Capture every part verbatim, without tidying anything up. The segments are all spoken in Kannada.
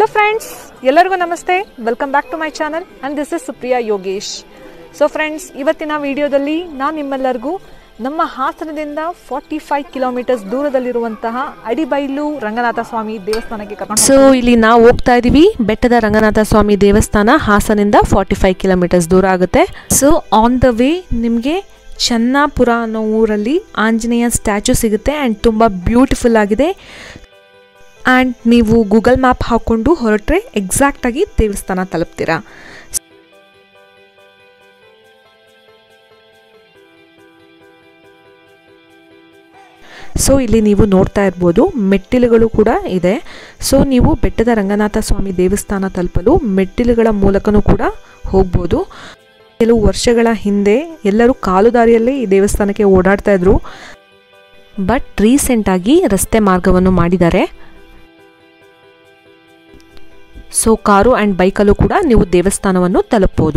Hello friends, ಎಲ್ಲರಿಗೂ ನಮಸ್ತೆ. Welcome back to my channel and this is Supriya Yogesh. So friends, ಇವತ್ತಿನ ವಿಡಿಯೋದಲ್ಲಿ ನಾನು ನಿಮ್ಮೆಲ್ಲರಿಗೂ ನಮ್ಮ ಹಾಸನದಿಂದ ಫಾರ್ಟಿ ಫೈವ್ ಕಿಲೋಮೀಟರ್ಸ್ ದೂರದಲ್ಲಿರುವಂತಹ ಅಡಿಬೈಲು ರಂಗನಾಥ ಸ್ವಾಮಿ ದೇವಸ್ಥಾನಕ್ಕೆ ಕರ್ಕೊಂಡು ಸೊ ಇಲ್ಲಿ ನಾವು ಹೋಗ್ತಾ ಇದೀವಿ. ಬೆಟ್ಟದ ರಂಗನಾಥ ಸ್ವಾಮಿ ದೇವಸ್ಥಾನ ಹಾಸನಿಂದ ಫಾರ್ಟಿ ಫೈವ್ ಕಿಲೋಮೀಟರ್ಸ್ ದೂರ ಆಗುತ್ತೆ. ಸೊ ಆನ್ ದ ವೇ ನಿಮಗೆ ಚೆನ್ನಾಪುರ ಅನ್ನೋ ಊರಲ್ಲಿ ಆಂಜನೇಯ ಸ್ಟ್ಯಾಚು ಸಿಗುತ್ತೆ ಆ್ಯಂಡ್ ತುಂಬ ಬ್ಯೂಟಿಫುಲ್ ಆಗಿದೆ. ಆ್ಯಂಡ್ ನೀವು ಗೂಗಲ್ ಮ್ಯಾಪ್ ಹಾಕ್ಕೊಂಡು ಹೊರಟ್ರೆ ಎಕ್ಸಾಕ್ಟಾಗಿ ದೇವಸ್ಥಾನ ತಲುಪ್ತೀರಾ. ಸೊ ಇಲ್ಲಿ ನೀವು ನೋಡ್ತಾ ಇರ್ಬೋದು, ಮೆಟ್ಟಿಲುಗಳು ಕೂಡ ಇದೆ. ಸೊ ನೀವು ಬೆಟ್ಟದ ರಂಗನಾಥ ಸ್ವಾಮಿ ದೇವಸ್ಥಾನ ತಲುಪಲು ಮೆಟ್ಟಿಲುಗಳ ಮೂಲಕನೂ ಕೂಡ ಹೋಗ್ಬೋದು. ಕೆಲವು ವರ್ಷಗಳ ಹಿಂದೆ ಎಲ್ಲರೂ ಕಾಲುದಾರಿಯಲ್ಲೇ ಈ ದೇವಸ್ಥಾನಕ್ಕೆ ಓಡಾಡ್ತಾ ಇದ್ರು. ಬಟ್ ರೀಸೆಂಟಾಗಿ ರಸ್ತೆ ಮಾರ್ಗವನ್ನು ಮಾಡಿದ್ದಾರೆ. ಸೊ ಕಾರು ಆ್ಯಂಡ್ ಬೈಕಲ್ಲೂ ಕೂಡ ನೀವು ದೇವಸ್ಥಾನವನ್ನು ತಲುಪಬಹುದು.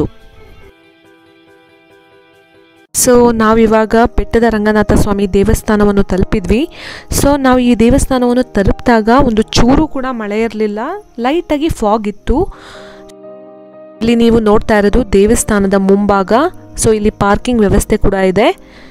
ಸೊ ನಾವಿವಾಗ ಬೆಟ್ಟದ ರಂಗನಾಥ ಸ್ವಾಮಿ ದೇವಸ್ಥಾನವನ್ನು ತಲುಪಿದ್ವಿ. ಸೊ ನಾವು ಈ ದೇವಸ್ಥಾನವನ್ನು ತಲುಪಿದಾಗ ಒಂದು ಚೂರು ಕೂಡ ಮಳೆ ಇರಲಿಲ್ಲ, ಲೈಟಾಗಿ ಫಾಗ್ ಇತ್ತು. ಇಲ್ಲಿ ನೀವು ನೋಡ್ತಾ ಇರೋದು ದೇವಸ್ಥಾನದ ಮುಂಭಾಗ. ಸೊ ಇಲ್ಲಿ ಪಾರ್ಕಿಂಗ್ ವ್ಯವಸ್ಥೆ ಕೂಡ ಇದೆ.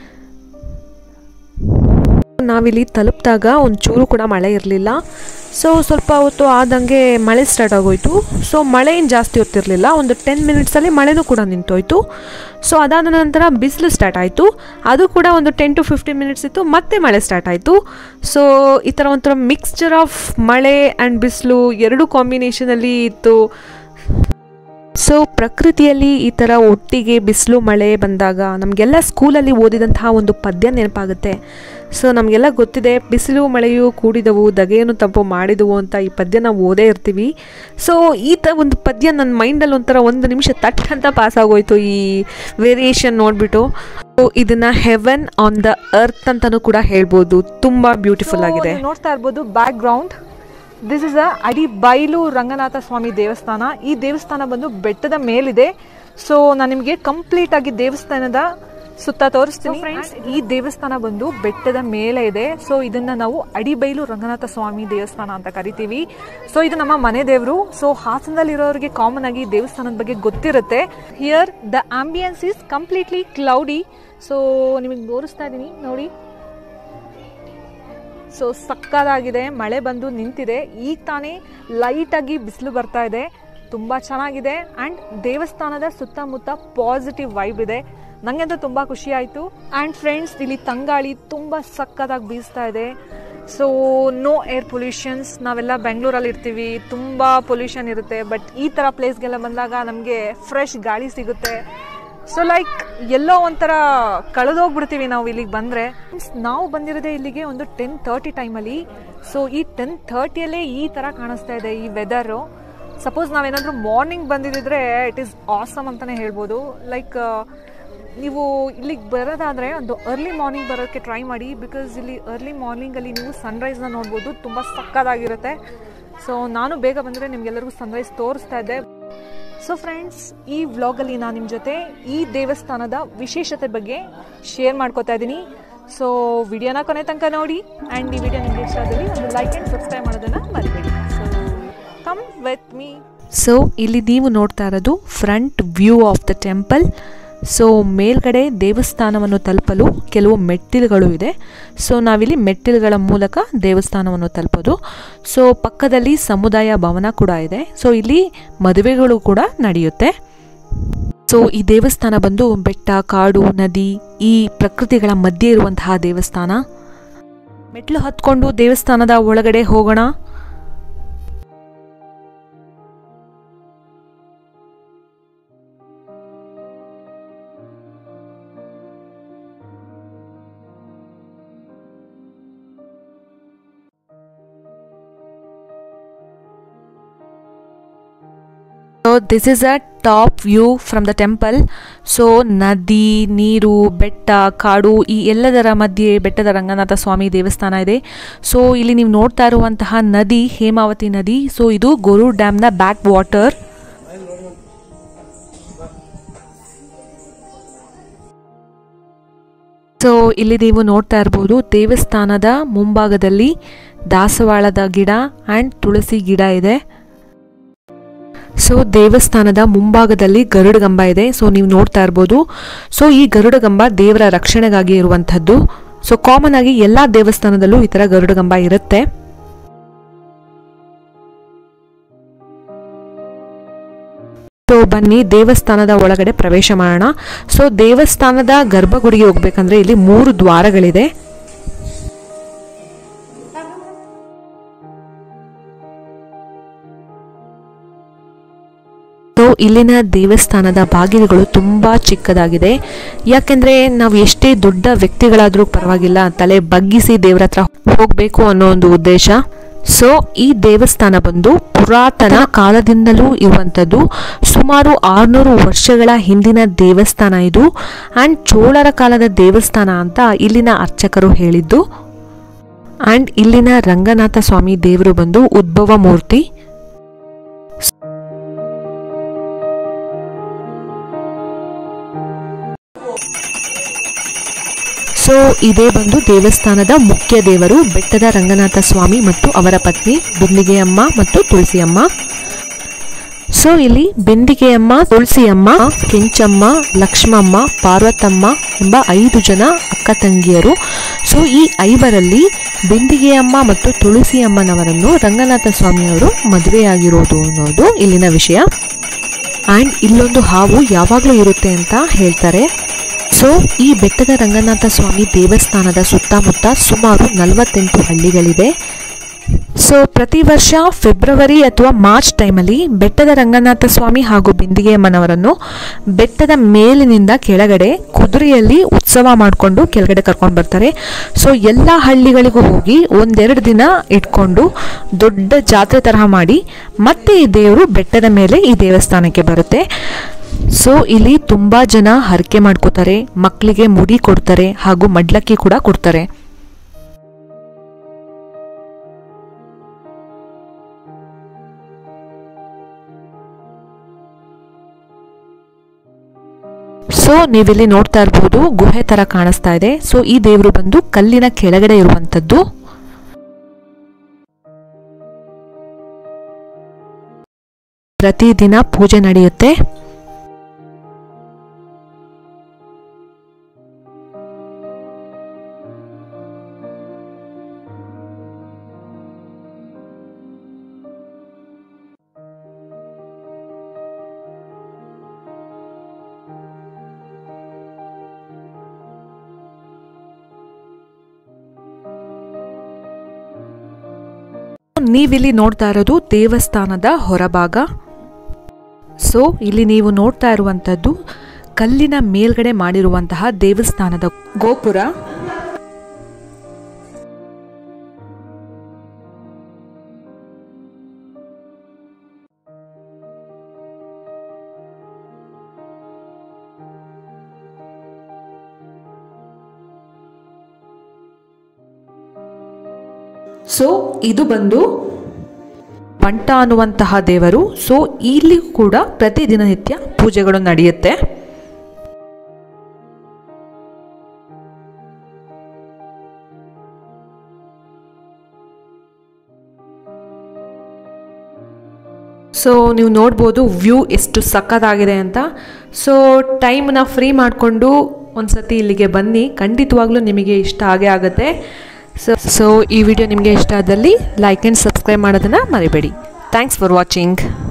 ನಾವಿಲ್ಲಿ ತಲುಪಿದಾಗ ಒಂದು ಚೂರು ಕೂಡ ಮಳೆ ಇರಲಿಲ್ಲ. ಸೊ ಸ್ವಲ್ಪ ಹೊತ್ತು ಆದಂಗೆ ಮಳೆ ಸ್ಟಾರ್ಟ್ ಆಗೋಯ್ತು. ಸೊ ಮಳೆ ಏನು ಜಾಸ್ತಿ ಹೊತ್ತಿರಲಿಲ್ಲ, ಒಂದು ಟೆನ್ ಮಿನಿಟ್ಸಲ್ಲಿ ಮಳೆನೂ ಕೂಡ ನಿಂತೋಯ್ತು. ಸೊ ಅದಾದ ನಂತರ ಬಿಸಿಲು ಸ್ಟಾರ್ಟ್ ಆಯಿತು. ಅದು ಕೂಡ ಒಂದು ಟೆನ್ ಟು ಫಿಫ್ಟೀನ್ ಮಿನಿಟ್ಸ್ ಇತ್ತು, ಮತ್ತೆ ಮಳೆ ಸ್ಟಾರ್ಟ್ ಆಯಿತು. ಸೊ ಈ ಥರ ಒಂಥರ ಮಿಕ್ಸ್ಚರ್ ಆಫ್ ಮಳೆ ಆ್ಯಂಡ್ ಬಿಸಿಲು ಎರಡು ಕಾಂಬಿನೇಷನಲ್ಲಿ ಇತ್ತು. ಸೊ ಪ್ರಕೃತಿಯಲ್ಲಿ ಈ ಥರ ಒಟ್ಟಿಗೆ ಬಿಸಿಲು ಮಳೆ ಬಂದಾಗ ನಮಗೆಲ್ಲ ಸ್ಕೂಲಲ್ಲಿ ಓದಿದಂತಹ ಒಂದು ಪದ್ಯ ನೆನಪಾಗುತ್ತೆ. ಸೊ ನಮಗೆಲ್ಲ ಗೊತ್ತಿದೆ, ಬಿಸಿಲು ಮಳೆಯು ಕೂಡಿದವು, ದಗೆಯನ್ನು ತಂಪು ಮಾಡಿದವು ಅಂತ ಈ ಪದ್ಯ ನಾವು ಓದೇ ಇರ್ತೀವಿ. ಸೊ ಈ ಥರ ಒಂದು ಪದ್ಯ ನನ್ನ ಮೈಂಡಲ್ಲಿ ಒಂಥರ ಒಂದು ನಿಮಿಷ ತಟ್ ಅಂತ ಪಾಸ್ ಆಗೋಯ್ತು ಈ ವೇರಿಯೇಷನ್ ನೋಡಿಬಿಟ್ಟು. ಸೊ ಇದನ್ನು ಹೆವೆನ್ ಆನ್ ದ ಅರ್ತ್ ಅಂತಲೂ ಕೂಡ ಹೇಳ್ಬೋದು. ತುಂಬ ಬ್ಯೂಟಿಫುಲ್ ಆಗಿದೆ. ನೋಡ್ತಾ ಇರ್ಬೋದು background. This is a Adibailu Ranganatha Swamy ದೇವಸ್ಥಾನ. ಈ ದೇವಸ್ಥಾನ ಬಂದು ಬೆಟ್ಟದ ಮೇಲಿದೆ. ಸೊ ನಾನು ನಿಮಗೆ ಕಂಪ್ಲೀಟ್ ಆಗಿ ದೇವಸ್ಥಾನದ ಸುತ್ತ ತೋರಿಸ್ತೀನಿ. ಫ್ರೆಂಡ್ಸ್, ಈ ದೇವಸ್ಥಾನ ಬಂದು ಬೆಟ್ಟದ ಮೇಲೆ ಇದೆ. ಸೊ ಇದನ್ನ ನಾವು ಅಡಿಬೈಲು ರಂಗನಾಥ ಸ್ವಾಮಿ ದೇವಸ್ಥಾನ ಅಂತ ಕರಿತೀವಿ. ಸೊ ಇದು ನಮ್ಮ ಮನೆ ದೇವರು. ಸೊ ಹಾಸನದಲ್ಲಿರೋರಿಗೆ ಕಾಮನ್ ಆಗಿ ದೇವಸ್ಥಾನದ ಬಗ್ಗೆ ಗೊತ್ತಿರುತ್ತೆ. Here the ambience is completely cloudy. So ನಿಮಗೆ ತೋರಿಸ್ತಾ ಇದ್ದೀನಿ ನೋಡಿ. ಸೊ ಸಕ್ಕದಾಗಿದೆ, ಮಳೆ ಬಂದು ನಿಂತಿದೆ. ಈಗ ತಾನೇ ಲೈಟಾಗಿ ಬಿಸಿಲು ಬರ್ತಾ ಇದೆ. ತುಂಬ ಚೆನ್ನಾಗಿದೆ. ಆ್ಯಂಡ್ ದೇವಸ್ಥಾನದ ಸುತ್ತಮುತ್ತ ಪಾಸಿಟಿವ್ ವೈಬ್ ಇದೆ. ನನಗಂತೂ ತುಂಬ ಖುಷಿ ಆಯಿತು. ಆ್ಯಂಡ್ ಫ್ರೆಂಡ್ಸ್, ಇಲ್ಲಿ ತಂಗಾಳಿ ತುಂಬ ಸಕ್ಕದಾಗಿ ಬೀಸ್ತಾ ಇದೆ. So no air pollutions. ನಾವೆಲ್ಲ ಬೆಂಗಳೂರಲ್ಲಿ ಇರ್ತೀವಿ, ತುಂಬ ಪೊಲ್ಯೂಷನ್ ಇರುತ್ತೆ. ಬಟ್ ಈ ಥರ ಪ್ಲೇಸ್ಗೆಲ್ಲ ಬಂದಾಗ ನಮಗೆ ಫ್ರೆಶ್ ಗಾಳಿ ಸಿಗುತ್ತೆ. ಸೊ ಲೈಕ್ ಎಲ್ಲೋ ಒಂಥರ ಕಳೆದೋಗ್ಬಿಡ್ತೀವಿ ನಾವು ಇಲ್ಲಿಗೆ ಬಂದರೆ. ನಾವು ಬಂದಿರೋದೇ ಇಲ್ಲಿಗೆ ಒಂದು ಟೆನ್ ತರ್ಟಿ ಟೈಮಲ್ಲಿ. ಸೊ ಈ ಟೆನ್ ತರ್ಟಿಯಲ್ಲೇ ಈ ಥರ ಕಾಣಿಸ್ತಾ ಇದೆ ಈ ವೆದರು. ಸಪೋಸ್ ನಾವೇನಾದರೂ ಮಾರ್ನಿಂಗ್ ಬಂದಿದ್ದರೆ ಇಟ್ ಈಸ್ ಆಸಮ್ ಅಂತಲೇ ಹೇಳ್ಬೋದು. ಲೈಕ್ ನೀವು ಇಲ್ಲಿಗೆ ಬರೋದಾದರೆ ಒಂದು ಅರ್ಲಿ ಮಾರ್ನಿಂಗ್ ಬರೋಕ್ಕೆ ಟ್ರೈ ಮಾಡಿ. ಬಿಕಾಸ್ ಇಲ್ಲಿ ಅರ್ಲಿ ಮಾರ್ನಿಂಗಲ್ಲಿ ನೀವು ಸನ್ರೈಸ್ನ ನೋಡ್ಬೋದು, ತುಂಬ ಸಕ್ಕದಾಗಿರುತ್ತೆ. ಸೊ ನಾನು ಬೇಗ ಬಂದರೆ ನಿಮಗೆಲ್ಲರಿಗೂ ಸನ್ರೈಸ್ ತೋರಿಸ್ತಾ ಇದ್ದೆ. ಸೊ ಫ್ರೆಂಡ್ಸ್, ಈ ವ್ಲಾಗಲ್ಲಿ ನಾನು ನಿಮ್ಮ ಜೊತೆ ಈ ದೇವಸ್ಥಾನದ ವಿಶೇಷತೆ ಬಗ್ಗೆ ಶೇರ್ ಮಾಡ್ಕೋತಾ ಇದ್ದೀನಿ. ಸೊ ವಿಡಿಯೋನ ಕೊನೆ ತನಕ ನೋಡಿ. ಆ್ಯಂಡ್ ಈ ವಿಡಿಯೋ ನಿಮಗೆ ಇಷ್ಟ ಆದಲ್ಲಿ ಒಂದು ಲೈಕ್ ಆ್ಯಂಡ್ ಸಬ್ಸ್ಕ್ರೈಬ್ ಮಾಡೋದನ್ನು ಮರಿಬೇಡಿ. So come with me. So ಇಲ್ಲಿ ನೀವು ನೋಡ್ತಾ ಇರೋದು front view of the temple. So ಮೇಲ್ಗಡೆ ದೇವಸ್ಥಾನವನ್ನು ತಲುಪಲು ಕೆಲವು ಮೆಟ್ಟಿಲುಗಳು ಇದೆ. ಸೊ ನಾವಿಲ್ಲಿ ಮೆಟ್ಟಿಲುಗಳ ಮೂಲಕ ದೇವಸ್ಥಾನವನ್ನು ತಲುಪೋದು. ಸೊ ಪಕ್ಕದಲ್ಲಿ ಸಮುದಾಯ ಭವನ ಕೂಡ ಇದೆ. ಸೊ ಇಲ್ಲಿ ಮದುವೆಗಳು ಕೂಡ ನಡೆಯುತ್ತೆ. ಸೊ ಈ ದೇವಸ್ಥಾನ ಬಂದು ಬೆಟ್ಟ, ಕಾಡು, ನದಿ, ಈ ಪ್ರಕೃತಿಗಳ ಮಧ್ಯೆ ಇರುವಂತಹ ದೇವಸ್ಥಾನ. ಮೆಟ್ಲು ಹತ್ಕೊಂಡು ದೇವಸ್ಥಾನದ ಒಳಗಡೆ ಹೋಗೋಣ. So this is a top view from the temple. So ನದಿ, ನೀರು, ಬೆಟ್ಟ, ಕಾಡು ಈ ಎಲ್ಲದರ ಮಧ್ಯೆ ಬೆಟ್ಟದ ರಂಗನಾಥ ಸ್ವಾಮಿ ದೇವಸ್ಥಾನ ಇದೆ. ಸೊ ಇಲ್ಲಿ ನೀವು ನೋಡ್ತಾ ಇರುವಂತಹ ನದಿ ಹೇಮಾವತಿ ನದಿ. ಸೊ ಇದು ಗೊರೂರು ಡ್ಯಾಮ್ನ ಬ್ಯಾಕ್ ವಾಟರ್. ಸೊ ಇಲ್ಲಿ ನೀವು ನೋಡ್ತಾ ಇರಬಹುದು ದೇವಸ್ಥಾನದ ಮುಂಭಾಗದಲ್ಲಿ ದಾಸವಾಳದ ಗಿಡ ಆ್ಯಂಡ್ ತುಳಸಿ ಗಿಡ ಇದೆ. ಸೊ ದೇವಸ್ಥಾನದ ಮುಂಭಾಗದಲ್ಲಿ ಗರುಡಗಂಬ ಇದೆ. ಸೊ ನೀವು ನೋಡ್ತಾ ಇರ್ಬೋದು. ಸೊ ಈ ಗರುಡಗಂಬ ದೇವರ ರಕ್ಷಣೆಗಾಗಿ ಇರುವಂಥದ್ದು. ಸೊ ಕಾಮನ್ ಆಗಿ ಎಲ್ಲ ದೇವಸ್ಥಾನದಲ್ಲೂ ಈ ಥರ ಗರುಡಗಂಬ ಇರುತ್ತೆ. ಸೊ ಬನ್ನಿ ದೇವಸ್ಥಾನದ ಒಳಗಡೆ ಪ್ರವೇಶ ಮಾಡೋಣ. ಸೊ ದೇವಸ್ಥಾನದ ಗರ್ಭಗುಡಿಗೆ ಹೋಗ್ಬೇಕಂದ್ರೆ ಇಲ್ಲಿ ಮೂರು ದ್ವಾರಗಳಿದೆ. ಸೊ ಇಲ್ಲಿನ ದೇವಸ್ಥಾನದ ಬಾಗಿಲುಗಳು ತುಂಬಾ ಚಿಕ್ಕದಾಗಿದೆ. ಯಾಕೆಂದ್ರೆ ನಾವು ಎಷ್ಟೇ ದೊಡ್ಡ ವ್ಯಕ್ತಿಗಳಾದ್ರೂ ಪರವಾಗಿಲ್ಲ, ತಲೆ ಬಗ್ಗಿಸಿ ದೇವರ ಹತ್ರ ಹೋಗ್ಬೇಕು ಅನ್ನೋ ಒಂದು ಉದ್ದೇಶ. ಸೊ ಈ ದೇವಸ್ಥಾನ ಬಂದು ಪುರಾತನ ಕಾಲದಿಂದಲೂ ಇರುವಂಥದ್ದು. ಸುಮಾರು ಆರುನೂರು ವರ್ಷಗಳ ಹಿಂದಿನ ದೇವಸ್ಥಾನ ಇದು. ಆ್ಯಂಡ್ ಚೋಳರ ಕಾಲದ ದೇವಸ್ಥಾನ ಅಂತ ಇಲ್ಲಿನ ಅರ್ಚಕರು ಹೇಳಿದ್ದು. ಆ್ಯಂಡ್ ಇಲ್ಲಿನ ರಂಗನಾಥ ಸ್ವಾಮಿ ದೇವರು ಬಂದು ಉದ್ಭವ ಮೂರ್ತಿ. ಸೊ ಇದೇ ಬಂದು ದೇವಸ್ಥಾನದ ಮುಖ್ಯ ದೇವರು ಬೆಟ್ಟದ ರಂಗನಾಥ ಸ್ವಾಮಿ ಮತ್ತು ಅವರ ಪತ್ನಿ ಬಿಂದಿಗೆಯಮ್ಮ ಮತ್ತು ತುಳಸಿಯಮ್ಮ. ಸೊ ಇಲ್ಲಿ ಬಿಂದಿಗೆಯಮ್ಮ, ತುಳಸಿಯಮ್ಮ, ಕೆಂಚಮ್ಮ, ಲಕ್ಷ್ಮಮ್ಮ, ಪಾರ್ವತಮ್ಮ ಎಂಬ ಐದು ಜನ ಅಕ್ಕ ತಂಗಿಯರು. ಸೊ ಈ ಐವರಲ್ಲಿ ಬಿಂದಿಗೆಯಮ್ಮ ಮತ್ತು ತುಳಸಿಯಮ್ಮನವರನ್ನು ರಂಗನಾಥ ಸ್ವಾಮಿಯವರು ಮದುವೆಯಾಗಿರೋದು ಅನ್ನೋದು ಇಲ್ಲಿನ ವಿಷಯ. ಆ್ಯಂಡ್ ಇಲ್ಲೊಂದು ಹಾವು ಯಾವಾಗಲೂ ಇರುತ್ತೆ ಅಂತ ಹೇಳ್ತಾರೆ. ಸೊ ಈ ಬೆಟ್ಟದ ರಂಗನಾಥ ಸ್ವಾಮಿ ದೇವಸ್ಥಾನದ ಸುತ್ತಮುತ್ತ ಸುಮಾರು ನಲವತ್ತೆಂಟು ಹಳ್ಳಿಗಳಿದೆ. ಸೊ ಪ್ರತಿ ವರ್ಷ ಫೆಬ್ರವರಿ ಅಥವಾ ಮಾರ್ಚ್ ಟೈಮಲ್ಲಿ ಬೆಟ್ಟದ ರಂಗನಾಥ ಸ್ವಾಮಿ ಹಾಗೂ ಬಿಂದಿಗೆಯಮ್ಮನವರನ್ನು ಬೆಟ್ಟದ ಮೇಲಿನಿಂದ ಕೆಳಗಡೆ ಕುದುರೆಯಲ್ಲಿ ಉತ್ಸವ ಮಾಡಿಕೊಂಡು ಕೆಳಗಡೆ ಕರ್ಕೊಂಡು ಬರ್ತಾರೆ. ಸೊ ಎಲ್ಲ ಹಳ್ಳಿಗಳಿಗೂ ಹೋಗಿ ಒಂದೆರಡು ದಿನ ಇಟ್ಕೊಂಡು ದೊಡ್ಡ ಜಾತ್ರೆ ತರಹ ಮಾಡಿ ಮತ್ತೆ ಈ ದೇವರು ಬೆಟ್ಟದ ಮೇಲೆ ಈ ದೇವಸ್ಥಾನಕ್ಕೆ ಬರುತ್ತೆ. ಸೊ ಇಲ್ಲಿ ತುಂಬಾ ಜನ ಹರಕೆ ಮಾಡ್ಕೋತಾರೆ, ಮಕ್ಕಳಿಗೆ ಮುಡಿ ಕೊಡ್ತಾರೆ ಹಾಗೂ ಮಡ್ಲಕ್ಕಿ ಕೂಡ ಕೊಡ್ತಾರೆ. ಸೊ ನೀವಿಲ್ಲಿ ನೋಡ್ತಾ ಇರ್ಬೋದು, ಗುಹೆ ತರ ಕಾಣಿಸ್ತಾ ಇದೆ. ಸೊ ಈ ದೇವರು ಬಂದು ಕಲ್ಲಿನ ಕೆಳಗಡೆ ಇರುವಂತದ್ದು. ಪ್ರತಿದಿನ ಪೂಜೆ ನಡೆಯುತ್ತೆ. ನೀವಿಲ್ಲಿ ನೋಡ್ತಾ ಇರೋದು ದೇವಸ್ಥಾನದ ಹೊರಭಾಗ. ಸೊ ಇಲ್ಲಿ ನೀವು ನೋಡ್ತಾ ಇರುವಂತದ್ದು ಕಲ್ಲಿನ ಮೇಲ್ಗಡೆ ಮಾಡಿರುವಂತಹ ದೇವಸ್ಥಾನದ ಗೋಪುರ. ಸೊ ಇದು ಬಂದು ಬಂಟ ಅನ್ನುವಂತಹ ದೇವರು. ಸೊ ಇಲ್ಲಿ ಕೂಡ ಪ್ರತಿದಿನ ನಿತ್ಯ ಪೂಜೆಗಳು ನಡೆಯುತ್ತೆ. ಸೊ ನೀವು ನೋಡ್ಬೋದು ವ್ಯೂ ಎಷ್ಟು ಸಕ್ಕತ್ತಾಗಿದೆ ಅಂತ. ಸೊ ಟೈಮ್ನ ಫ್ರೀ ಮಾಡಿಕೊಂಡು ಒಂದ್ಸತಿ ಇಲ್ಲಿಗೆ ಬನ್ನಿ, ಖಂಡಿತವಾಗ್ಲೂ ನಿಮಗೆ ಇಷ್ಟ ಆಗೇ ಆಗುತ್ತೆ. ಸೊ ಸೊ ಈ ವಿಡಿಯೋ ನಿಮಗೆ ಇಷ್ಟ ಆದಲ್ಲಿ ಲೈಕ್ ಆ್ಯಂಡ್ ಸಬ್ಸ್ಕ್ರೈಬ್ ಮಾಡೋದನ್ನು ಮರಿಬೇಡಿ. Thanks for watching.